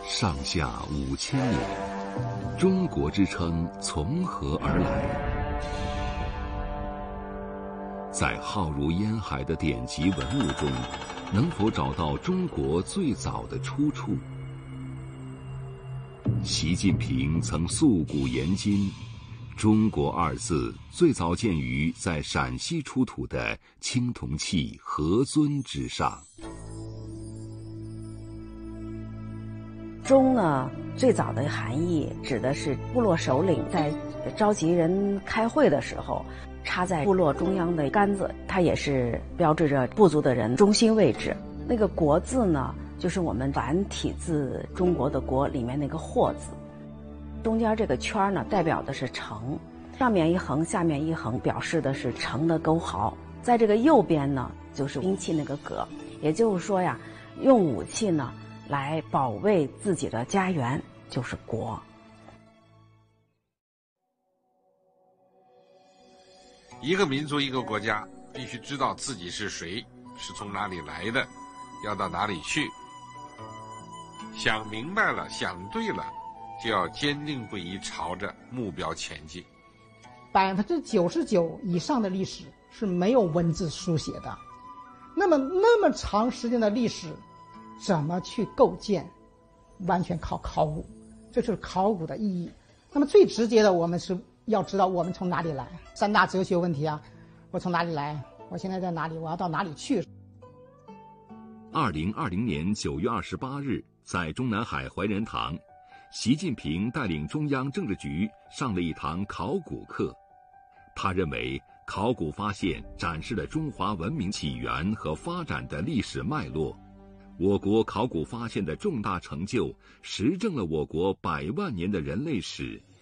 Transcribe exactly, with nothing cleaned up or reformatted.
上下五千年，中国之称从何而来？在浩如烟海的典籍文物中，能否找到中国最早的出处？习近平曾溯古言今，中国二字最早见于在陕西出土的青铜器何尊之上。 钟呢，最早的含义指的是部落首领在召集人开会的时候插在部落中央的杆子，它也是标志着部族的人中心位置。那个国字呢，就是我们繁体字中国的国里面那个或字，中间这个圈呢代表的是城，上面一横下面一横表示的是城的沟壕，在这个右边呢就是兵器那个戈，也就是说呀，用武器呢来保卫自己的家园，就是国。 一个民族一个国家必须知道自己是谁，是从哪里来的，要到哪里去。想明白了，想对了，就要坚定不移朝着目标前进。 百分之九十九以上的历史是没有文字书写的，那么那么长时间的历史怎么去构建？完全靠考古，这就是考古的意义。那么最直接的，我们是要知道我们从哪里来。三大哲学问题啊，我从哪里来？我现在在哪里？我要到哪里去？ 二零二零年九月二十八日，在中南海怀仁堂，习近平带领中央政治局上了一堂考古课。他认为，考古发现展示了中华文明起源和发展的历史脉络。我国考古发现的重大成就，实证了我国百万年的人类史